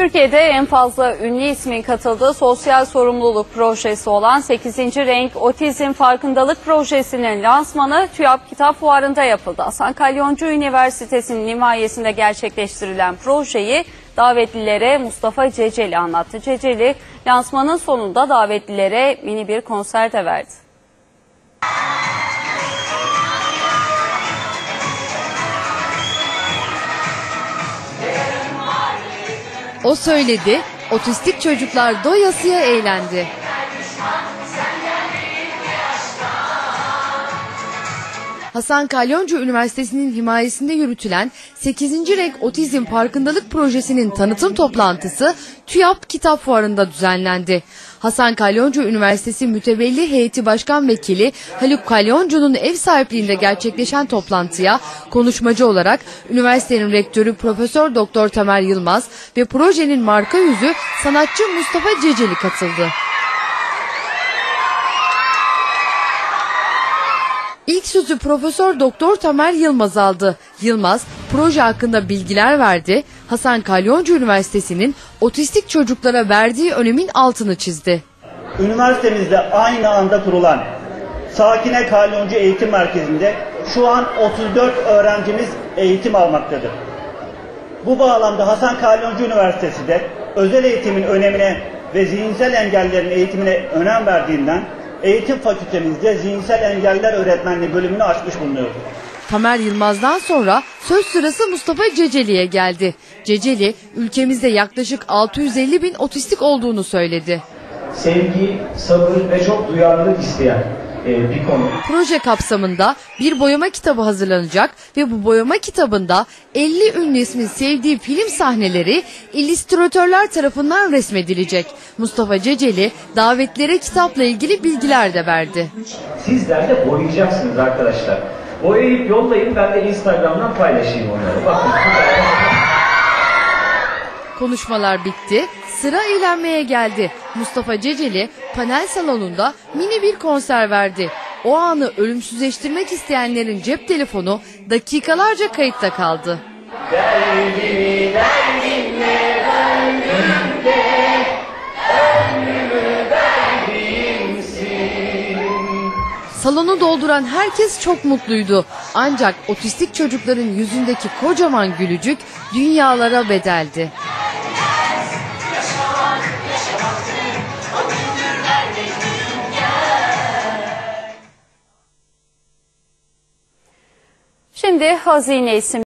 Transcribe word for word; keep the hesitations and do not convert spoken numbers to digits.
Türkiye'de en fazla ünlü ismin katıldığı sosyal sorumluluk projesi olan sekizinci Renk Otizm Farkındalık Projesi'nin lansmanı TÜYAP Kitap Fuarı'nda yapıldı. Hasan Kalyoncu Üniversitesi'nin himayesinde gerçekleştirilen projeyi davetlilere Mustafa Ceceli anlattı. Ceceli, lansmanın sonunda davetlilere mini bir konser de verdi. O söyledi, otistik çocuklar doyasıya eğlendi. Hasan Kalyoncu Üniversitesi'nin himayesinde yürütülen sekizinci Renk Otizm Farkındalık Projesi'nin tanıtım toplantısı TÜYAP Kitap Fuarı'nda düzenlendi. Hasan Kalyoncu Üniversitesi Mütevelli Heyeti Başkan Vekili Haluk Kalyoncu'nun ev sahipliğinde gerçekleşen toplantıya konuşmacı olarak üniversitenin rektörü Profesör Doktor Tamer Yılmaz ve projenin marka yüzü sanatçı Mustafa Ceceli katıldı. İlk sözü Profesör Doktor Tamer Yılmaz aldı. Yılmaz, proje hakkında bilgiler verdi. Hasan Kalyoncu Üniversitesi'nin otistik çocuklara verdiği önemin altını çizdi. Üniversitemizde aynı anda kurulan Sakine Kalyoncu Eğitim Merkezi'nde şu an otuz dört öğrencimiz eğitim almaktadır. Bu bağlamda Hasan Kalyoncu Üniversitesi de özel eğitimin önemine ve zihinsel engellerin eğitimine önem verdiğinden Eğitim Fakültemizde zihinsel engeller öğretmenliği bölümünü açmış bulunuyoruz. Tamer Yılmaz'dan sonra söz sırası Mustafa Ceceli'ye geldi. Ceceli, ülkemizde yaklaşık altı yüz elli bin otistik olduğunu söyledi. Sevgi, sabır ve çok duyarlılık isteyen bir konu. Proje kapsamında bir boyama kitabı hazırlanacak ve bu boyama kitabında elli ünlü ismin sevdiği film sahneleri illüstratörler tarafından resmedilecek. Mustafa Ceceli davetlere kitapla ilgili bilgiler de verdi. Sizler de boyayacaksınız arkadaşlar. Boyayıp yollayın, ben de Instagram'dan paylaşayım onları. Bakın. Konuşmalar bitti, sıra eğlenmeye geldi. Mustafa Ceceli panel salonunda mini bir konser verdi. O anı ölümsüzleştirmek isteyenlerin cep telefonu dakikalarca kayıtta kaldı. Derdimi derdinle ömrümde, ömrümü verdiğimsin. Salonu dolduran herkes çok mutluydu. Ancak otistik çocukların yüzündeki kocaman gülücük dünyalara bedeldi. Şimdi Hazine isimli